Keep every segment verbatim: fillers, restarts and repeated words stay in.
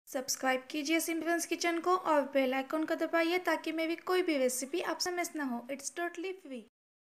Subscribe कीजिए symbols kitchen को और बेल आइकन को दबाइए ताकि मेरी कोई भी रेसिपी आपसे मिस ना हो। It's totally free.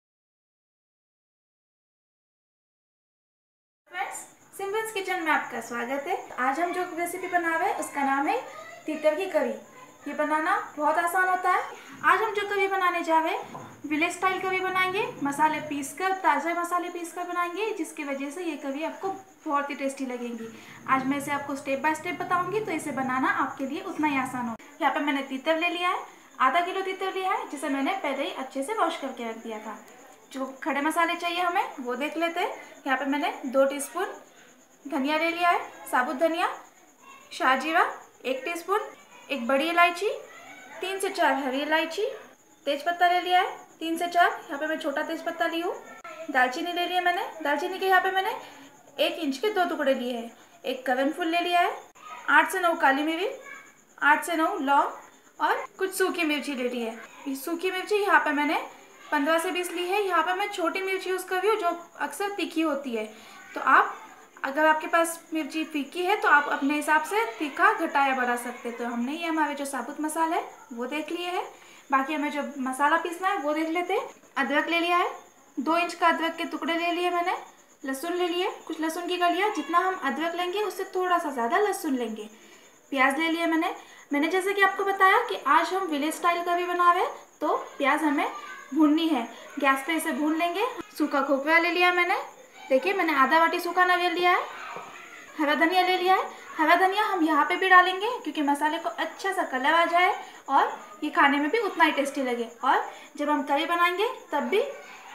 Friends, simples kitchen में आपका स्वागत है। आज हम जो रेसिपी बना रहे हैं उसका नाम है तीतर की करी। ये बनाना बहुत आसान होता है। आज हम जो करी बनाने जा रहे हैं विलेज स्टाइल करी बनाएंगे। मसाले पीस कर, ताज़ा मसाले पीस कर बनाएंगे, जिसकी वजह से ये करी आपको बहुत ही टेस्टी लगेंगी। आज मैं इसे आपको स्टेप बाय स्टेप बताऊंगी, तो इसे बनाना आपके लिए उतना ही आसान हो। यहाँ पे मैंने तीतर ले लिया है, आधा किलो तीतर लिया है, जिसे मैंने पहले ही अच्छे से वॉश करके रख दिया था। जो खड़े मसाले चाहिए हमें वो देख लेते हैं। यहाँ पे मैंने दो टीस्पून धनिया ले लिया है, साबुत धनिया, शाहजीरा एक टीस्पून, एक बड़ी इलायची, तीन से चार हरी इलायची, तेजपत्ता ले लिया है तीन से चार, यहाँ पे मैं छोटा तेजपत्ता ली हूँ। दालचीनी ले लिया मैंने, दालचीनी के यहाँ पे मैंने एक इंच के दो टुकड़े लिए हैं। एक कवन फूल ले लिया है, आठ से नौ काली मिर्च, आठ से नौ लौंग और कुछ सूखी मिर्ची ले ली है। सूखी मिर्ची यहाँ पे मैंने पंद्रह से बीस ली है। यहाँ पे मैं छोटी मिर्च यूज़ कर रही हूँ जो अक्सर तीखी होती है। तो आप अगर आपके पास मिर्ची फीकी है तो आप अपने हिसाब से तीखा घटाया बढ़ा सकते। तो हमने ये हमारे जो साबुत मसाला है वो देख लिए है। बाकी हमें जो मसाला पीसना है वो देख लेते हैं। अदरक ले लिया है, दो इंच का अदरक के टुकड़े ले लिए मैंने। लहसुन ले लिए, कुछ लहसुन की कलियाँ। जितना हम अदरक लेंगे उससे थोड़ा सा ज़्यादा लहसुन लेंगे। प्याज ले लिया मैंने मैंने जैसे कि आपको बताया कि आज हम विलेज स्टाइल का भी बना रहे हैं, तो प्याज हमें भूननी है। गैस पे इसे भून लेंगे। सूखा खोपरा ले लिया मैंने, देखिए मैंने आधा वाटी सूखा नारियल लिया है। हरा धनिया ले लिया है। हरा धनिया हम यहाँ पे भी डालेंगे क्योंकि मसाले को अच्छा सा कलर आ जाए और ये खाने में भी उतना ही टेस्टी लगे। और जब हम करी बनाएंगे तब भी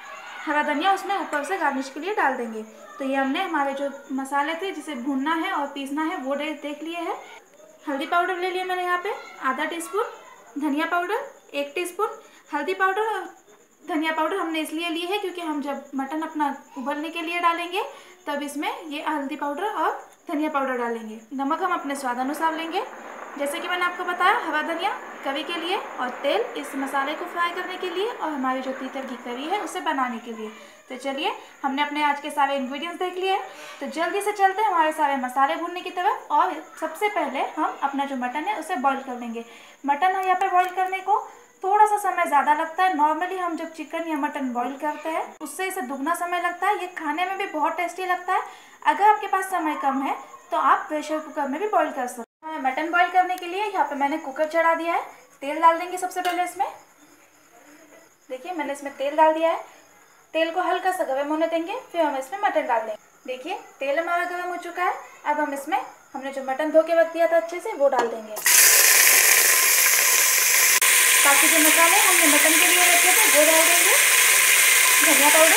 हरा धनिया उसमें ऊपर से गार्निश के लिए डाल देंगे। तो ये हमने हमारे जो मसाले थे जिसे भूनना है और पीसना है वो देख लिए है। हल्दी पाउडर ले लिया मैंने यहाँ पे आधा टीस्पून, धनिया पाउडर एक टीस्पून। हल्दी पाउडर और धनिया पाउडर हमने इसलिए ली है क्योंकि हम जब मटन अपना उबलने के लिए डालेंगे तब इसमें ये हल्दी पाउडर और धनिया पाउडर डालेंगे। नमक हम अपने स्वाद अनुसार लेंगे, जैसे कि मैंने आपको बताया। हरा धनिया करी के लिए और तेल इस मसाले को फ्राई करने के लिए और हमारी जो तीतर की करी है उसे बनाने के लिए। तो चलिए हमने अपने आज के सारे इंग्रेडिएंट्स देख लिए, तो जल्दी से चलते हैं हमारे सारे मसाले भूनने की तरफ। और सबसे पहले हम अपना जो मटन है उसे बॉईल कर लेंगे। मटन यहाँ पर बॉईल करने को थोड़ा सा समय ज़्यादा लगता है। नॉर्मली हम जब चिकन या मटन बॉईल करते हैं उससे इसे दुगना समय लगता है। ये खाने में भी बहुत टेस्टी लगता है। अगर आपके पास समय कम है तो आप प्रेशर कुकर में भी बॉईल कर सकते हैं। मटन बॉईल करने के लिए यहाँ पे मैंने कुकर चढ़ा दिया है। तेल डाल देंगे सबसे पहले इसमें। देखिए मैंने इसमें तेल डाल दिया है। तेल को हल्का सा गर्म होने देंगे, फिर हम इसमें मटन डाल देंगे। देखिए तेल हमारा गर्म हो चुका है। अब हम इसमें हमने जो मटन धो के रख दिया था अच्छे से वो डाल देंगे। बाकी जो मसाले हमने मटन के लिए रखे थे वो डाल देंगे। धनिया पाउडर,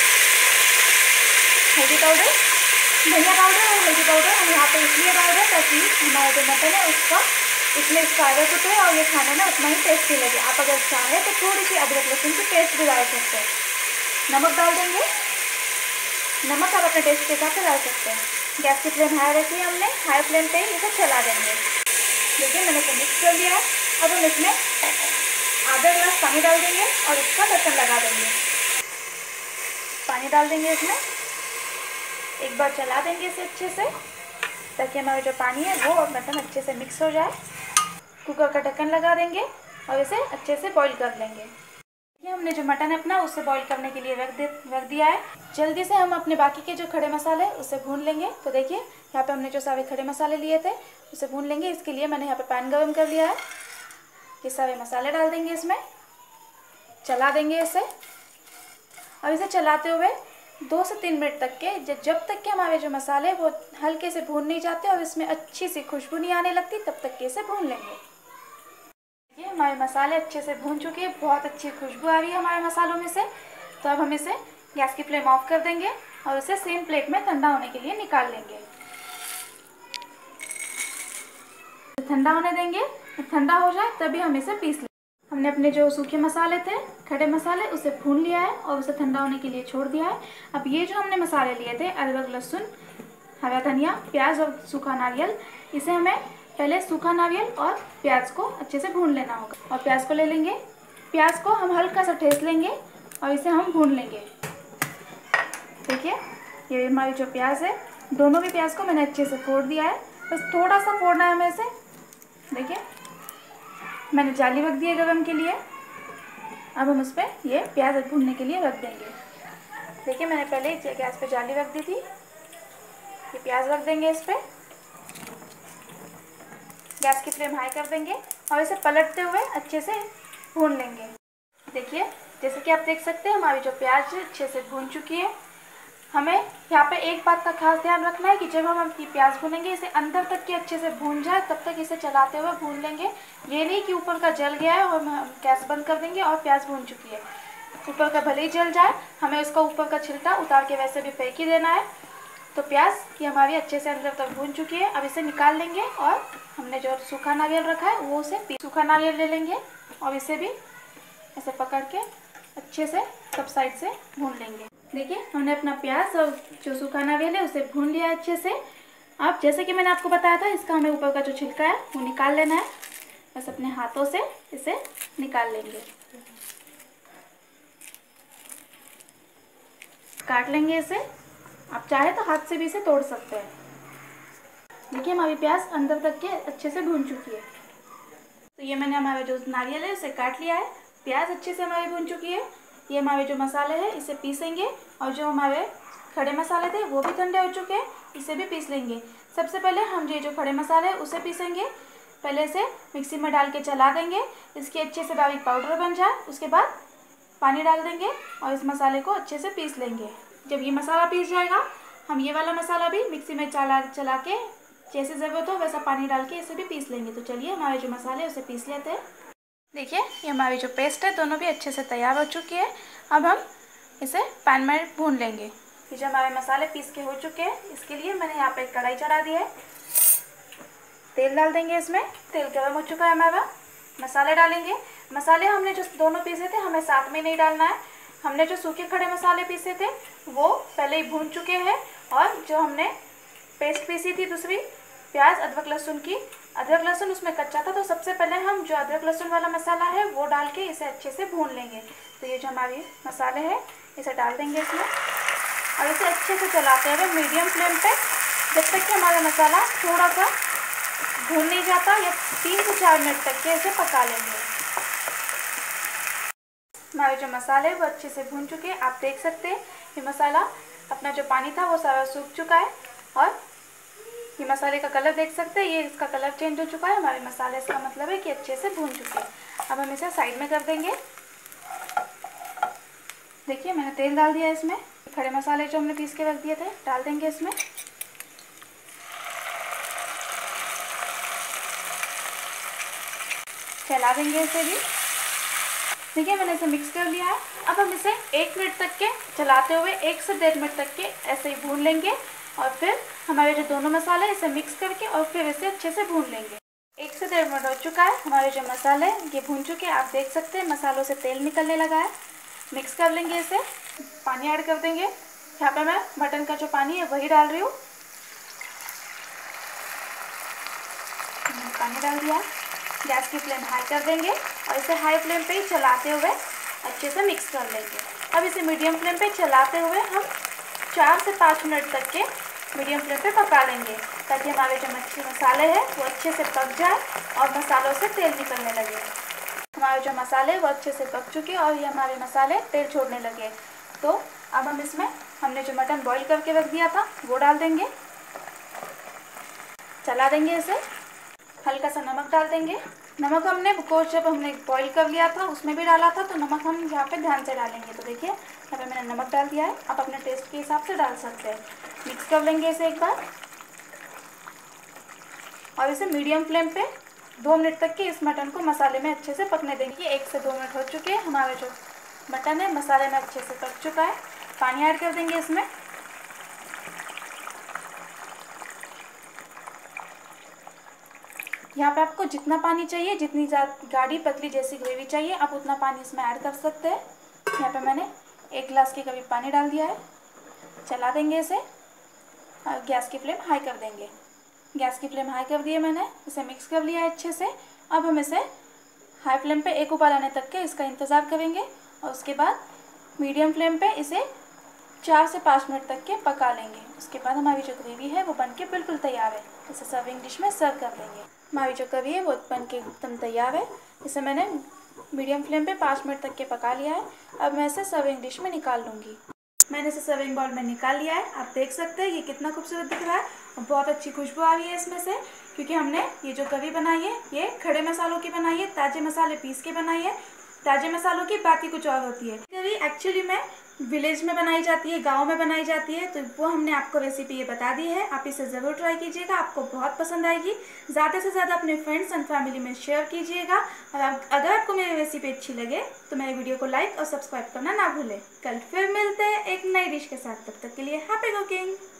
हल्दी पाउडर, धनिया पाउडर और हल्दी पाउडर हम यहाँ पे इसलिए डाल रहे हैं ताकि हमारा जो मटन है उसका उसमें स्पाइस उतरे और ये खाने में उतना ही टेस्टी लगे। आप अगर चाहें तो थोड़ी सी अदरक लहसुन की पेस्ट भी डाल सकते हैं। नमक डाल देंगे। नमक आप अपने टेस्ट के हिसाब से डाल सकते हैं। गैस की फ्लेम हाई रखी है हमने, हाई फ्लेम पे ही इसे चला देंगे। देखिए मैंने इसे मिक्स कर दिया है। अब हम इसमें आधा गिलास पानी डाल देंगे और इसका ढक्कन लगा देंगे। पानी डाल देंगे इसमें, एक बार चला देंगे इसे अच्छे से ताकि हमारा जो पानी है वो और मटन अच्छे से मिक्स हो जाए। कुकर का ढक्कन लगा देंगे और इसे अच्छे से बॉईल कर लेंगे। ये हमने जो मटन है अपना उसे बॉईल करने के लिए रख दे रख दिया है। जल्दी से हम अपने बाकी के जो खड़े मसाले उसे भून लेंगे। तो देखिए यहाँ पे हमने जो सारे खड़े मसाले लिए थे उसे भून लेंगे। इसके लिए मैंने यहाँ पे पैन गरम कर लिया है। ये सारे मसाले डाल देंगे इसमें, चला देंगे इसे। और इसे चलाते हुए दो से तीन मिनट तक के जब तक के हमारे जो मसाले वो हल्के से भून नहीं जाते और इसमें अच्छी सी खुशबू नहीं आने लगती तब तक के इसे भून लेंगे। ये हमारे मसाले अच्छे से भून चुके हैं, बहुत अच्छी खुशबू आ रही है हमारे मसालों में से। तो अब हम इसे गैस की फ्लेम ऑफ कर देंगे और इसे सेम प्लेट में ठंडा होने के लिए निकाल लेंगे। ठंडा होने देंगे, ठंडा हो जाए तभी हम इसे पीस लेंगे। हमने अपने जो सूखे मसाले थे खड़े मसाले उसे भून लिया है और उसे ठंडा होने के लिए छोड़ दिया है। अब ये जो हमने मसाले लिए थे अदरक, लहसुन, हरा धनिया, प्याज और सूखा नारियल, इसे हमें पहले सूखा नारियल और प्याज को अच्छे से भून लेना होगा। और प्याज को ले लेंगे। प्याज को हम हल्का सा ठेस लेंगे और इसे हम भून लेंगे। देखिए ये हमारी जो प्याज है, दोनों भी प्याज को मैंने अच्छे से फोड़ दिया है। बस थोड़ा सा फोड़ना है हमें इसे। देखिए मैंने जाली रख दी है गरम के लिए। अब हम उस पर ये प्याज भूनने के लिए रख देंगे। देखिए मैंने पहले ही गैस पे जाली रख दी थी। ये प्याज रख देंगे इस पर। गैस की फ्लेम हाई कर देंगे और इसे पलटते हुए अच्छे से भून लेंगे। देखिए जैसे कि आप देख सकते हैं हमारी जो प्याज अच्छे से भून चुकी है। हमें यहाँ पे एक बात का खास ध्यान रखना है कि जब हम अपनी प्याज भूनेंगे इसे अंदर तक के अच्छे से भून जाए, तब तक इसे चलाते हुए भून लेंगे। ये नहीं कि ऊपर का जल गया है और हम गैस बंद कर देंगे और प्याज भून चुकी है। ऊपर का भले ही जल जाए, हमें उसका ऊपर का छिलका उतार के वैसे भी फेंक ही देना है। तो प्याज की हमारी अच्छे से अंदर तक भून चुकी है। अब इसे निकाल लेंगे और हमने जो सूखा नारियल रखा है वो उसे सूखा नारियल ले लेंगे और इसे भी ऐसे पकड़ के अच्छे से सब साइड से भून लेंगे। देखिए हमने अपना प्याज और जो सूखा नारियल है उसे भून लिया अच्छे से। अब जैसे कि मैंने आपको बताया था, इसका हमें ऊपर का जो छिलका है वो निकाल लेना है। बस अपने हाथों से इसे निकाल लेंगे, काट लेंगे इसे। आप चाहे तो हाथ से भी इसे तोड़ सकते हैं। देखिए हमारी प्याज अंदर तक के अच्छे से भून चुकी है। तो ये मैंने हमारा जो नारियल है उसे काट लिया है। प्याज अच्छे से हमारी भून चुकी है। ये हमारे जो मसाले हैं इसे पीसेंगे और जो हमारे खड़े मसाले थे वो भी ठंडे हो चुके हैं, इसे भी पीस लेंगे। सबसे पहले हम ये जो खड़े मसाले हैं उसे पीसेंगे। पहले इसे मिक्सी में डाल के चला देंगे, इसकी अच्छे से बारीक पाउडर बन जाए। उसके बाद पानी डाल देंगे और इस मसाले को अच्छे से पीस लेंगे। जब ये मसाला पीस जाएगा, हम ये वाला मसाला भी मिक्सी में चला चला के जैसे ज़रूरत हो वैसा पानी डाल के इसे भी पीस लेंगे। तो चलिए हमारे जो मसाले हैं उसे पीस लेते हैं। देखिए ये हमारी जो पेस्ट है दोनों भी अच्छे से तैयार हो चुकी है। अब हम इसे पैन में भून लेंगे। ये जो हमारे मसाले पीस के हो चुके हैं, इसके लिए मैंने यहाँ पे कढ़ाई चढ़ा दी है। तेल डाल देंगे इसमें। तेल गर्म हो चुका है हमारा। मसाले डालेंगे। मसाले हमने जो दोनों पीसे थे हमें साथ में नहीं डालना है। हमने जो सूखे खड़े मसाले पीसे थे वो पहले ही भून चुके हैं, और जो हमने पेस्ट पीसी थी दूसरी प्याज अदरक लहसुन की, अदरक लहसुन उसमें कच्चा था, तो सबसे पहले हम जो अदरक लहसुन वाला मसाला है वो डाल के इसे अच्छे से भून लेंगे। तो ये जो हमारी मसाले हैं इसे डाल देंगे इसमें और इसे अच्छे से चलाते हुए मीडियम फ्लेम पे जब तक कि हमारा मसाला थोड़ा सा भून नहीं जाता, या तीन से चार मिनट तक के इसे पका लेंगे। हमारे जो मसाले वो अच्छे से भून चुके हैं। आप देख सकते हैं ये मसाला अपना जो पानी था वो सारा सूख चुका है, और ये मसाले का कलर देख सकते हैं, ये इसका कलर चेंज हो चुका है। हमारे मसाले इसका मतलब है कि अच्छे से भून चुके हैं। अब हम इसे साइड में कर देंगे। देखिए मैंने तेल डाल दिया इसमें। खड़े मसाले जो हमने पीस के रख दिए थे डाल देंगे इसमें। चला देंगे इसे भी। देखिए मैंने इसे मिक्स कर लिया है। अब हम इसे एक मिनट तक के चलाते हुए एक से डेढ़ मिनट तक के ऐसे ही भून लेंगे, और फिर हमारे जो दोनों मसाले इसे मिक्स करके और फिर इसे अच्छे से भून लेंगे। एक से डेढ़ मिनट हो चुका है। हमारे जो मसाले ये भून चुके हैं। आप देख सकते हैं मसालों से तेल निकलने लगा है। मिक्स कर लेंगे इसे। पानी ऐड कर देंगे। यहाँ पे मैं मटन का जो पानी है वही डाल रही हूँ। पानी डाल दिया। गैस की फ्लेम हाई कर देंगे और इसे हाई फ्लेम पे ही चलाते हुए अच्छे से मिक्स कर लेंगे। अब इसे मीडियम फ्लेम पे चलाते हुए हम चार से पाँच मिनट तक के मीडियम फ्लेम पे पका लेंगे, ताकि हमारे जो मच्छी मसाले हैं वो अच्छे से पक जाए और मसालों से तेल निकलने लगे। हमारे जो मसाले वो अच्छे से पक चुके और ये हमारे मसाले तेल छोड़ने लगे। तो अब हम इसमें हमने जो मटन बॉईल करके रख दिया था वो डाल देंगे। चला देंगे इसे। हल्का सा नमक डाल देंगे। नमक हमने बिकॉज जब हमने बॉईल कर लिया था उसमें भी डाला था, तो नमक हम यहाँ पे ध्यान से डालेंगे। तो देखिए यहाँ पे मैंने नमक डाल दिया है। आप अपने टेस्ट के हिसाब से डाल सकते हैं। मिक्स कर लेंगे इसे एक बार और इसे मीडियम फ्लेम पे दो मिनट तक के इस मटन को मसाले में अच्छे से पकने देंगे। एक से दो मिनट हो चुके हैं। हमारा जो मटन है मसाले में अच्छे से पक चुका है। पानी ऐड कर देंगे इसमें। यहाँ पे आपको जितना पानी चाहिए, जितनी गाढ़ी पतली जैसी ग्रेवी चाहिए, आप उतना पानी इसमें ऐड कर सकते हैं। यहाँ पे मैंने एक गिलास के करीब पानी डाल दिया है। चला देंगे इसे और गैस की फ्लेम हाई कर देंगे। गैस की फ्लेम हाई कर दी है मैंने। इसे मिक्स कर लिया है अच्छे से। अब हम इसे हाई फ्लेम पे एक उबाल आने तक के इसका इंतज़ार करेंगे, और उसके बाद मीडियम फ्लेम पे इसे चार से पाँच मिनट तक के पका लेंगे। उसके बाद हमारी जो ग्रेवी है वो बन के बिल्कुल तैयार है। इसे सर्विंग डिश में सर्व कर लेंगे। हमारी जो करी है वो बन के एकदम तैयार है। इसे मैंने मीडियम फ्लेम पे पाँच मिनट तक के पका लिया है। अब मैं इसे सर्विंग डिश में निकाल लूँगी। मैंने इसे सर्विंग बाउल में निकाल लिया है। आप देख सकते हैं ये कितना खूबसूरत दिख रहा है और बहुत अच्छी खुशबू आ रही है इसमें से, क्योंकि हमने ये जो करी बनाई है ये खड़े मसालों की बनाई है, ताज़े मसाले पीस के बनाई है। ताज़े मसालों की बात ही कुछ और होती है। करी एक्चुअली में विलेज में बनाई जाती है, गांव में बनाई जाती है, तो वो हमने आपको रेसिपी ये बता दी है। आप इसे ज़रूर ट्राई कीजिएगा, आपको बहुत पसंद आएगी। ज़्यादा से ज़्यादा अपने फ्रेंड्स एंड फैमिली में शेयर कीजिएगा। और अगर आपको मेरी रेसिपी अच्छी लगे तो मेरे वीडियो को लाइक और सब्सक्राइब करना ना भूलें। कल फिर मिलते हैं एक नई डिश के साथ। तब तक के लिए हैप्पी कुकिंग।